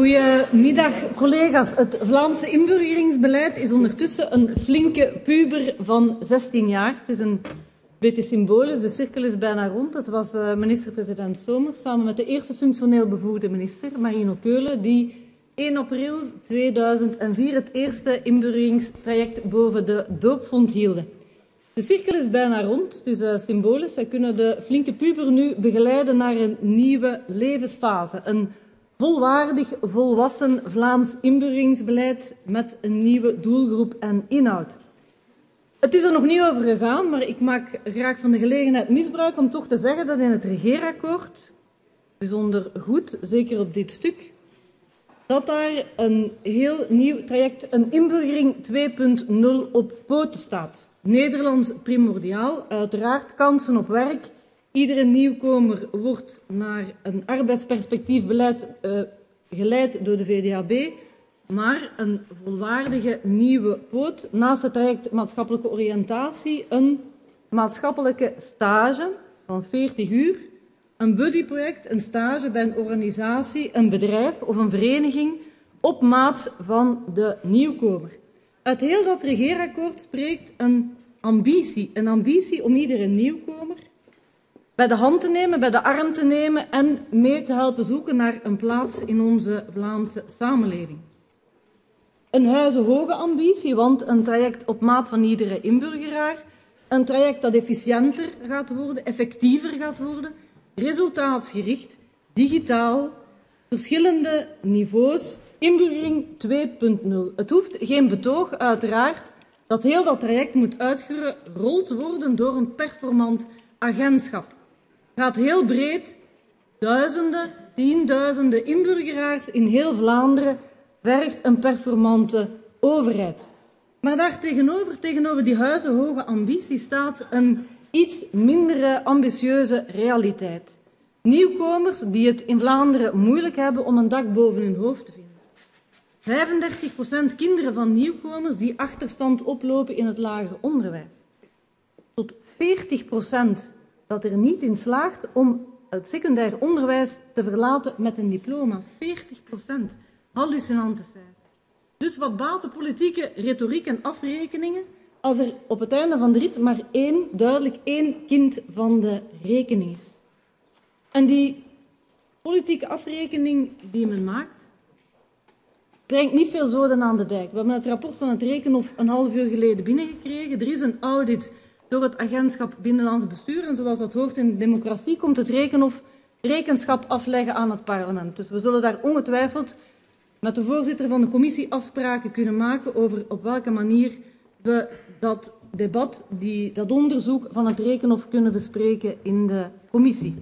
Goedemiddag, collega's. Het Vlaamse inburgeringsbeleid is ondertussen een flinke puber van 16 jaar. Het is een beetje symbolisch, de cirkel is bijna rond. Het was minister-president Somers samen met de eerste functioneel bevoegde minister, Marino Keulen, die 1 april 2004 het eerste inburgeringstraject boven de doopvont hielden. De cirkel is bijna rond, het is symbolisch. Zij kunnen de flinke puber nu begeleiden naar een nieuwe levensfase. Een volwaardig, volwassen Vlaams inburgeringsbeleid met een nieuwe doelgroep en inhoud. Het is er nog niet over gegaan, maar ik maak graag van de gelegenheid misbruik om toch te zeggen dat in het regeerakkoord, bijzonder goed, zeker op dit stuk, dat daar een heel nieuw traject, een inburgering 2.0 op poten staat. Nederlands primordiaal, uiteraard kansen op werk. Iedere nieuwkomer wordt naar een arbeidsperspectiefbeleid geleid door de VDAB, maar een volwaardige nieuwe poot. Naast het traject maatschappelijke oriëntatie een maatschappelijke stage van 40 uur, een buddyproject, een stage bij een organisatie, een bedrijf of een vereniging op maat van de nieuwkomer. Uit heel dat regeerakkoord spreekt een ambitie om iedere nieuwkomer bij de hand te nemen, bij de arm te nemen en mee te helpen zoeken naar een plaats in onze Vlaamse samenleving. Een huizenhoge ambitie, want een traject op maat van iedere inburgeraar, een traject dat efficiënter gaat worden, effectiever gaat worden, resultaatsgericht, digitaal, verschillende niveaus, inburgering 2.0. Het hoeft geen betoog, uiteraard, dat heel dat traject moet uitgerold worden door een performant agentschap. Het gaat heel breed, duizenden, tienduizenden inburgeraars in heel Vlaanderen vergt een performante overheid. Maar daar tegenover die huizenhoge ambitie staat een iets minder ambitieuze realiteit. Nieuwkomers die het in Vlaanderen moeilijk hebben om een dak boven hun hoofd te vinden. 35% kinderen van nieuwkomers die achterstand oplopen in het lager onderwijs. Tot 40% dat er niet in slaagt om het secundair onderwijs te verlaten met een diploma. 40%. Hallucinante cijfers. Dus wat baat de politieke retoriek en afrekeningen als er op het einde van de rit maar duidelijk één kind van de rekening is. En die politieke afrekening die men maakt, brengt niet veel zoden aan de dijk. We hebben het rapport van het Rekenhof een half uur geleden binnengekregen. Er is een audit door het agentschap Binnenlands Bestuur. En zoals dat hoort in de democratie, komt het Rekenhof rekenschap afleggen aan het parlement. Dus we zullen daar ongetwijfeld met de voorzitter van de commissie afspraken kunnen maken over op welke manier we dat debat, dat onderzoek van het Rekenhof kunnen bespreken in de commissie.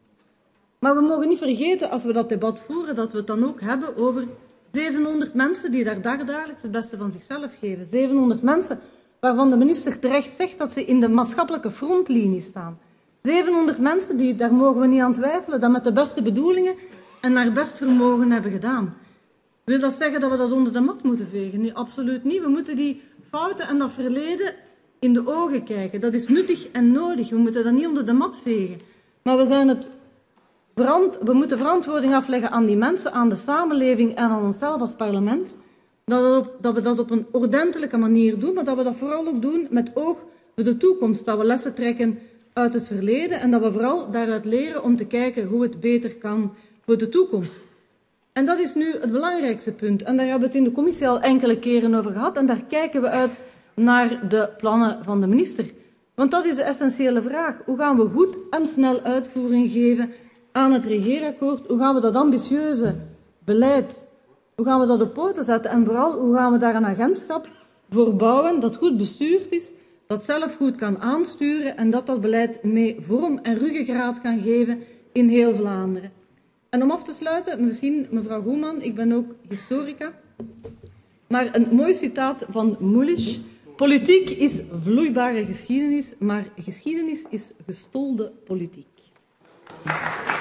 Maar we mogen niet vergeten, als we dat debat voeren, dat we het dan ook hebben over 700 mensen die daar dagelijks het beste van zichzelf geven. 700 mensen waarvan de minister terecht zegt dat ze in de maatschappelijke frontlinie staan. 700 mensen, die, daar mogen we niet aan twijfelen, dat met de beste bedoelingen en naar best vermogen hebben gedaan. Wil dat zeggen dat we dat onder de mat moeten vegen? Nee, absoluut niet. We moeten die fouten en dat verleden in de ogen kijken. Dat is nuttig en nodig. We moeten dat niet onder de mat vegen. Maar we moeten verantwoording afleggen aan die mensen, aan de samenleving en aan onszelf als parlement. Dat we dat op een ordentelijke manier doen, maar dat we dat vooral ook doen met oog voor de toekomst. Dat we lessen trekken uit het verleden en dat we vooral daaruit leren om te kijken hoe het beter kan voor de toekomst. En dat is nu het belangrijkste punt. En daar hebben we het in de commissie al enkele keren over gehad. En daar kijken we uit naar de plannen van de minister. Want dat is de essentiële vraag. Hoe gaan we goed en snel uitvoering geven aan het regeerakkoord? Hoe gaan we dat ambitieuze beleid, hoe gaan we dat op poten zetten? En vooral, hoe gaan we daar een agentschap voor bouwen dat goed bestuurd is, dat zelf goed kan aansturen en dat beleid mee vorm en ruggengraat kan geven in heel Vlaanderen. En om af te sluiten, misschien mevrouw Goeman, ik ben ook historica, maar een mooi citaat van Mulisch. Politiek is vloeibare geschiedenis, maar geschiedenis is gestolde politiek.